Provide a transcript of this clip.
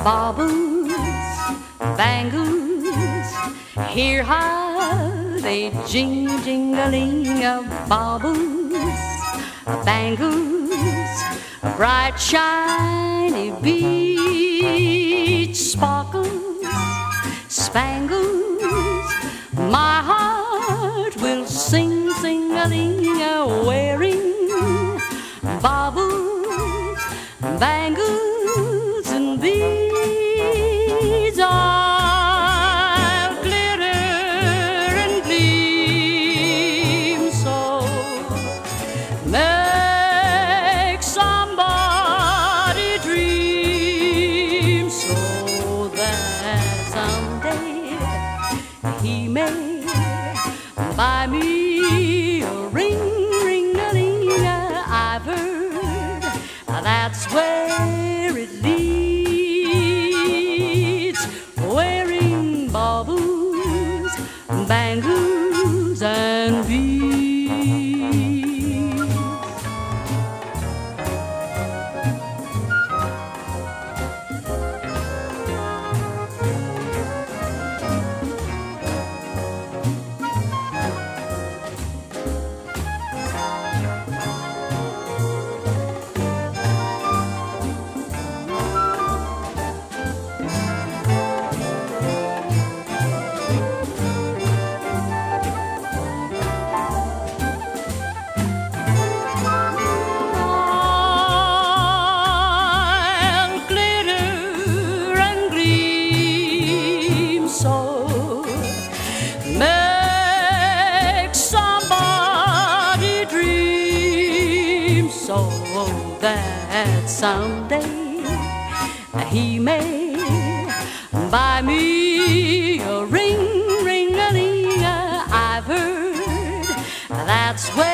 Baubles, bangles, hear how they jing-jing-a-ling. Baubles, bangles, bright shiny beach sparkles, spangles. My heart will sing, sing-a-ling, wearing baubles, bangles, and beads. I'll glitter and gleam so, make somebody dream, so that someday he may buy me a ring, ring-a-ling. I've heard that's where it leads, wearing baubles, bangles, and beads. That someday he may buy me a ring, ring-a-ling. I've heard that's where